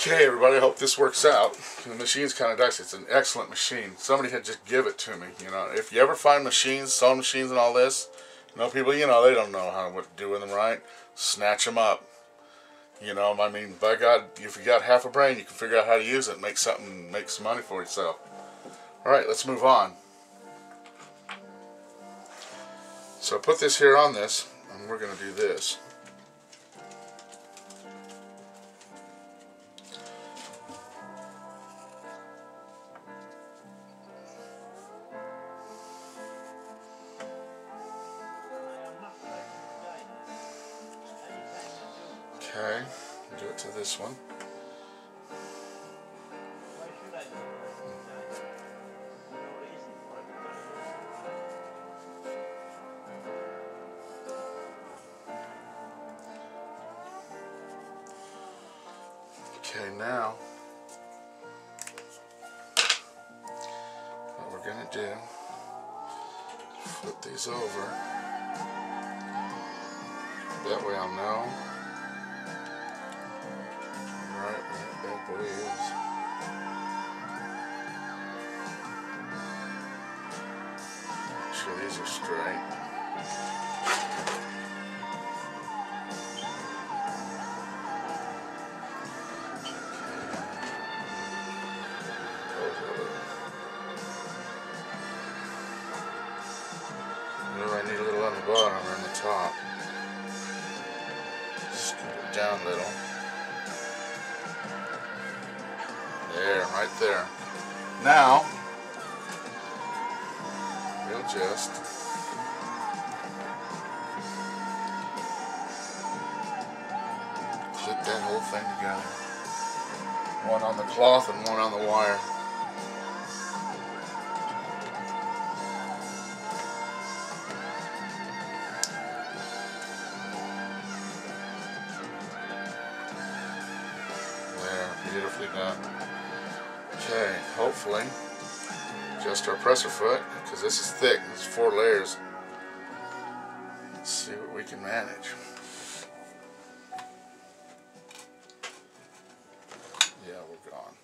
Okay, everybody, I hope this works out. The machine's kind of dicey. It's an excellent machine. Somebody had just give it to me. You know, if you ever find machines, sewing machines and all this, you know, people, you know, they don't know what to do with them, right? Snatch them up. You know, I mean, by God, if you got half a brain, you can figure out how to use it and make some money for yourself. All right, let's move on. So I put this here on this, and we're going to do this. Okay, do it to this one. Okay, now what we're going to do, flip these over. That way I'll know right where that bad boy is. Make sure these are straight. I need a little on the bottom or on the top. Scoot it down a little. There, right there. Now, we'll just clip that whole thing together. One on the cloth and one on the wire. Beautifully done. Okay, hopefully, just our presser foot, because this is thick, there's 4 layers. Let's see what we can manage. Yeah, we're gone.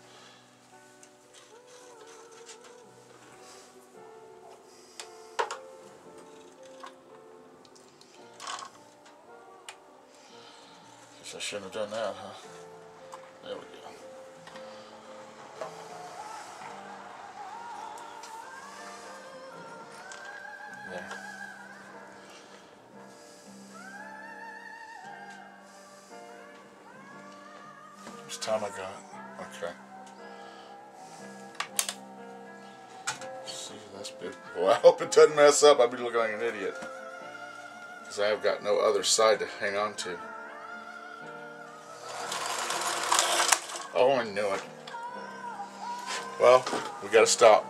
Guess I shouldn't have done that, huh? There we go. There. How much time I got? Okay. See, that's beautiful. Well, I hope it doesn't mess up. I'd be looking like an idiot. Because I have got no other side to hang on to. Oh, I knew it. Well, we gotta stop.